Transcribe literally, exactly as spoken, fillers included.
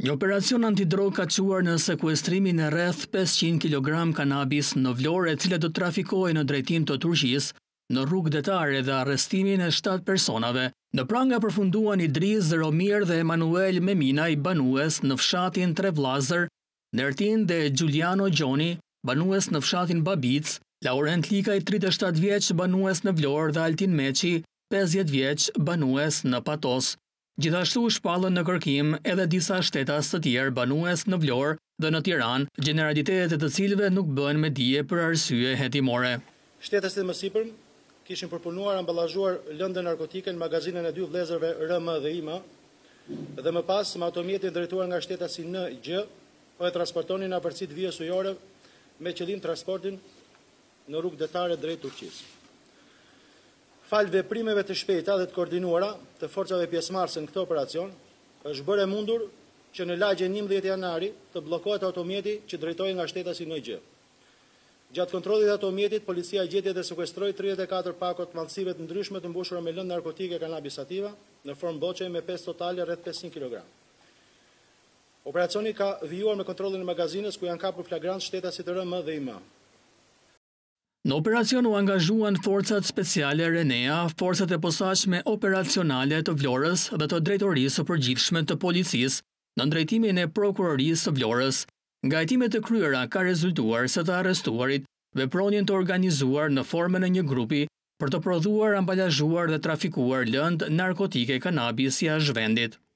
Një operacion antidrogë ka quar në sekuestrimin e rreth pesëqind kilogram kanabis në Vlorë, e cila do trafikohej në drejtim të Turqisë, në rrugë detare dhe arrestimin e shtatë personave. Në pranga përfunduan Idris, Romir dhe Emanuel Memina, i banues në fshatin Tre Vllazër, Nertin dhe Giuliano Gjoni, banues në fshatin Babic, Laurent Likaj, tridhjetë e shtatë vjeç, banues në Vlorë, dhe Altin Meçi, pesëdhjetë vjeç, banues në Patos. Gjithashtu shpallën në kërkim edhe disa shtetas të tjerë banues në Vlorë dhe në Tiranë, gjeneralitetet e të cilëve nuk bëhen me dije për arsye hetimore. Shtetas të mësipërm kishin përpunuar amballazhuar lëndë narkotike në magazinën e dy vëllezërve R M dhe I M, dhe më pas me automjetin drejtuar nga shtetasi N G po e transportonin në afërsitë vijës ujore me qëllim transportin në rrugë detare drejt Turqisë. Fal veprimeve të shpejta dhe të koordinuara të forcave pjesëmarrëse në këtë operacion, është bërë e mundur që në lagjen njëmbëdhjetë janari të bllokohet automjeti që drejtohej nga shtetasi N G. Gjatë kontrollit të automjetit, policia gjeti dhe sekuestroi tridhjetë e katër pakot mallësive të ndryshme të mbushura me lëndë narkotike kanabis sativa në formë boçe me pesë totale rreth pesëqind kilogram. Operacioni ka vijuar me kontrollin e magazinës ku janë kapur flagrant shtetasit R M dhe I M. Në operacion u angazhuan forcat speciale Renea, forcat e posaçme operacionale të Vlorës dhe të drejtorisë së përgjithshme të policisë në drejtimin e prokurorisë së Vlorës. Nga hetimet e kryera ka rezultuar se të arrestuarit vepronjen të organizuar në formën e një grupi për të prodhuar, ambalazhuar dhe trafikuar lëndë narkotike kanabis jashtë vendit.